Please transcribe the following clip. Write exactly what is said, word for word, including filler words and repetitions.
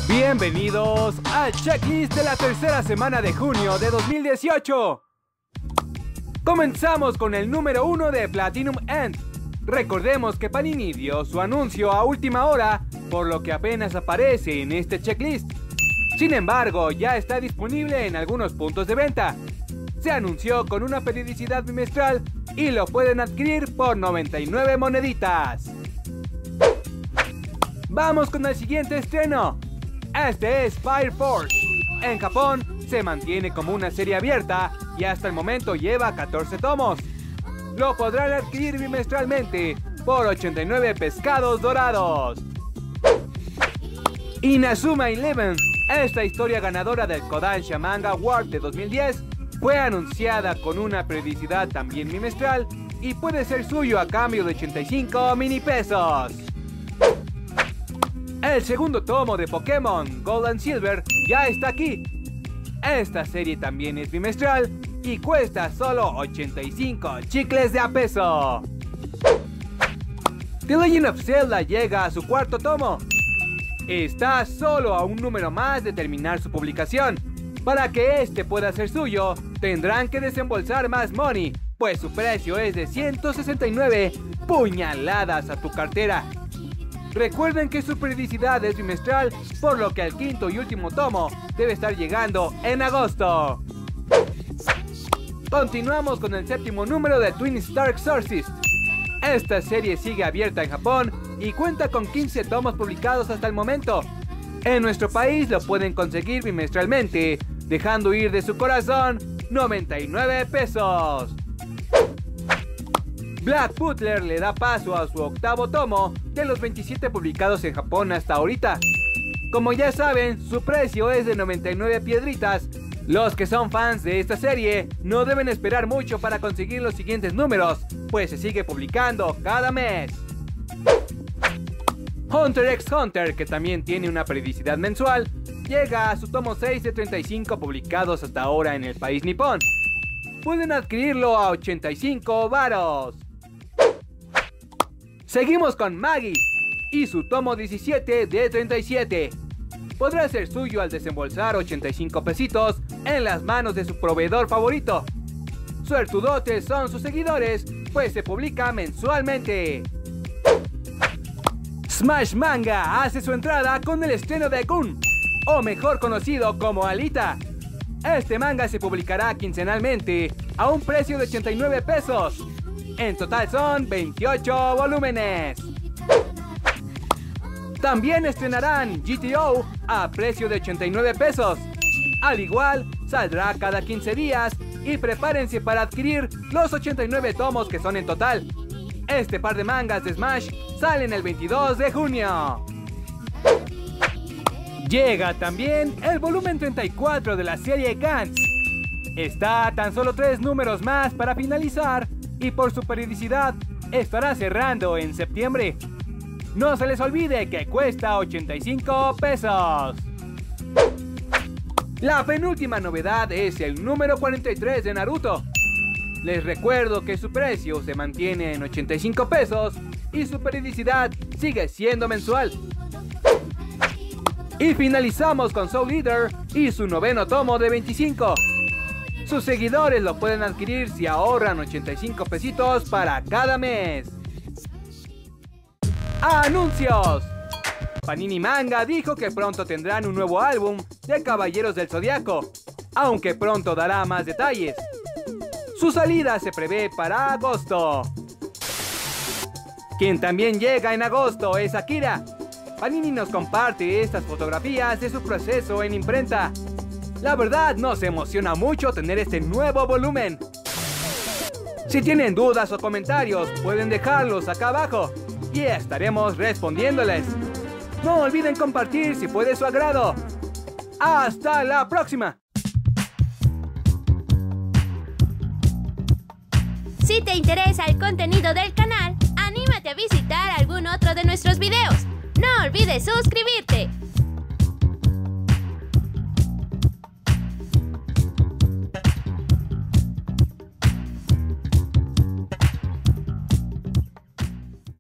Bienvenidos al checklist de la tercera semana de junio de dos mil dieciocho. Comenzamos con el número uno de Platinum End. Recordemos que Panini dio su anuncio a última hora, por lo que apenas aparece en este checklist. Sin embargo, ya está disponible en algunos puntos de venta. Se anunció con una periodicidad bimestral y lo pueden adquirir por noventa y nueve moneditas. Vamos con el siguiente estreno. Este es Fire Force. En Japón se mantiene como una serie abierta y hasta el momento lleva catorce tomos. Lo podrán adquirir bimestralmente por ochenta y nueve pescados dorados. Inazuma Eleven. Esta historia ganadora del Kodansha Manga Award de dos mil diez fue anunciada con una periodicidad también bimestral y puede ser suyo a cambio de ochenta y cinco mini pesos. El segundo tomo de Pokémon Gold and Silver ya está aquí. Esta serie también es bimestral y cuesta solo ochenta y cinco chicles de a peso. The Legend of Zelda llega a su cuarto tomo. Está solo a un número más de terminar su publicación. Para que este pueda ser suyo, tendrán que desembolsar más money, pues su precio es de ciento sesenta y nueve puñaladas a tu cartera. Recuerden que su periodicidad es bimestral, por lo que el quinto y último tomo debe estar llegando en agosto. Continuamos con el séptimo número de Twin Star Exorcist. Esta serie sigue abierta en Japón y cuenta con quince tomos publicados hasta el momento. En nuestro país lo pueden conseguir bimestralmente, dejando ir de su corazón noventa y nueve pesos. Black Butler le da paso a su octavo tomo de los veintisiete publicados en Japón hasta ahorita. Como ya saben, su precio es de noventa y nueve piedritas. Los que son fans de esta serie no deben esperar mucho para conseguir los siguientes números, pues se sigue publicando cada mes. Hunter x Hunter, que también tiene una periodicidad mensual, llega a su tomo seis de treinta y cinco publicados hasta ahora en el país nipón. Pueden adquirirlo a ochenta y cinco varos. Seguimos con Maggie y su tomo diecisiete de treinta y siete. Podrá ser suyo al desembolsar ochenta y cinco pesitos en las manos de su proveedor favorito. Suertudotes son sus seguidores, pues se publica mensualmente. Smash Manga hace su entrada con el estreno de Gun, o mejor conocido como Alita. Este manga se publicará quincenalmente a un precio de ochenta y nueve pesos. En total son veintiocho volúmenes. También estrenarán G T O a precio de ochenta y nueve pesos. Al igual, saldrá cada quince días y prepárense para adquirir los ochenta y nueve tomos que son en total. Este par de mangas de Smash salen el veintidós de junio. Llega también el volumen treinta y cuatro de la serie Gantz. Está a tan solo tres números más para finalizar y por su periodicidad estará cerrando en septiembre. No se les olvide que cuesta ochenta y cinco pesos. La penúltima novedad es el número cuarenta y tres de Naruto. Les recuerdo que su precio se mantiene en ochenta y cinco pesos y su periodicidad sigue siendo mensual. Y finalizamos con Soul Eater y su noveno tomo de veinticinco. Sus seguidores lo pueden adquirir si ahorran ochenta y cinco pesitos para cada mes. ¡Anuncios! Panini Manga dijo que pronto tendrán un nuevo álbum de Caballeros del Zodiaco, aunque pronto dará más detalles. Su salida se prevé para agosto. Quien también llega en agosto es Akira. Panini nos comparte estas fotografías de su proceso en imprenta. La verdad nos emociona mucho tener este nuevo volumen. Si tienen dudas o comentarios, pueden dejarlos acá abajo y estaremos respondiéndoles. No olviden compartir si fue de su agrado. ¡Hasta la próxima! Si te interesa el contenido del canal, anímate a visitar algún otro de nuestros videos. No olvides suscribirte.